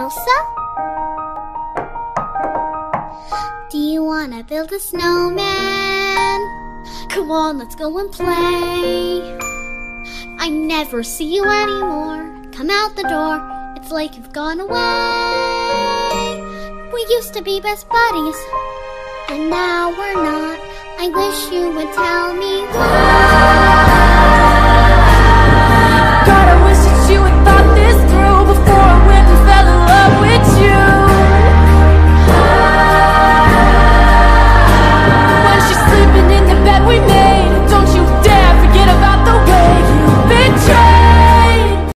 Elsa? Do you wanna build a snowman? Come on, let's go and play. I never see you anymore. Come out the door, it's like you've gone away. We used to be best buddies, and now we're not. I wish you would tell me why.